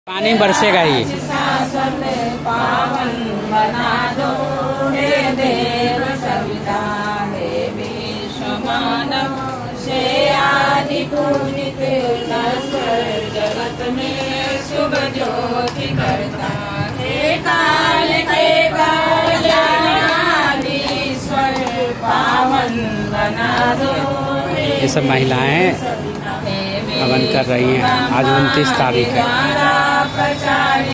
पानी बरसेगा ही। पावन बना दो हे देव सविता हे विश्व मानव से आदि पूजित नश्वर जगत में शुभ ज्योति करता हे काल के कल्याणीश्वर पावन बना दो। ये सब महिलाएं हवन कर रही हैं। आज 29 तारीख है।